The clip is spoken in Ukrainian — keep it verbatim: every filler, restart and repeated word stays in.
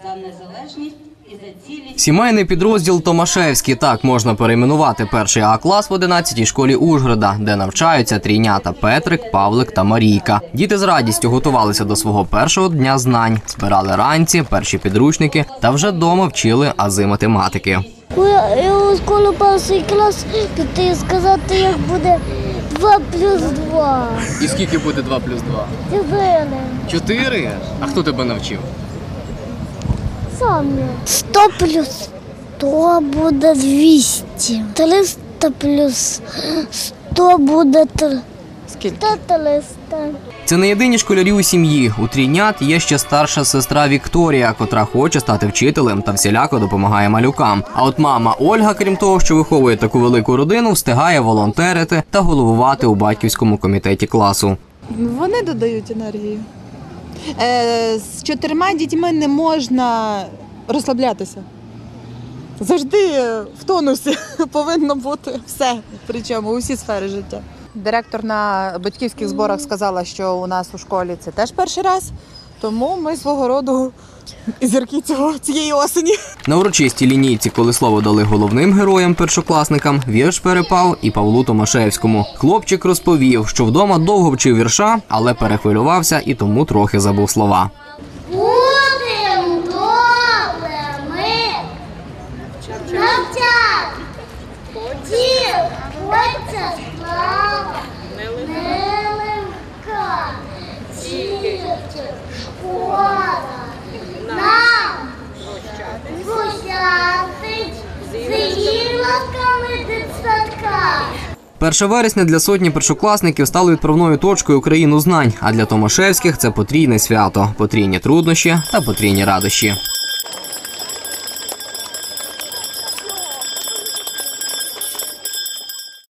за незалежність і за цілість. Сімейний підрозділ «Томашевський» – так можна перейменувати перший А-клас в одинадцятій школі Ужгорода, де навчаються трійнята Петрик, Павлик та Марійка. Діти з радістю готувалися до свого першого дня знань, збирали ранці, перші підручники та вже вдома вчили ази математики. Я у школу перший клас піти сказати, як буде два плюс два. І скільки буде два плюс два? Чотири. Чотири? А хто тебе навчив? Сам я. Сто плюс сто буде двісті. Триста плюс сто буде три. Скільки? Триста. Це не єдині школярі у сім'ї. У трійнят є ще старша сестра Вікторія, котра хоче стати вчителем та всіляко допомагає малюкам. А от мама Ольга, крім того, що виховує таку велику родину, встигає волонтерити та головувати у батьківському комітеті класу. Вони додають енергію. Е, з чотирма дітьми не можна розслаблятися. Завжди в тонусі повинно бути все, причому у всі сфери життя. Директор на батьківських зборах сказала, що у нас у школі це теж перший раз, тому ми свого роду зірки цього, цієї осені. На урочистій лінійці, коли слово дали головним героям-першокласникам, вірш перепав і Павлу Томашевському. Хлопчик розповів, що вдома довго вчив вірша, але перехвилювався і тому трохи забув слова. Будем добре ми навчати. Діл, хочеться слава, не легка. Тільки школа нам зустрічать з гілками дитсадка. перше вересня для сотні першокласників стало відправною точкою країну знань, а для Томашевських це потрійне свято, потрійні труднощі та потрійні радощі.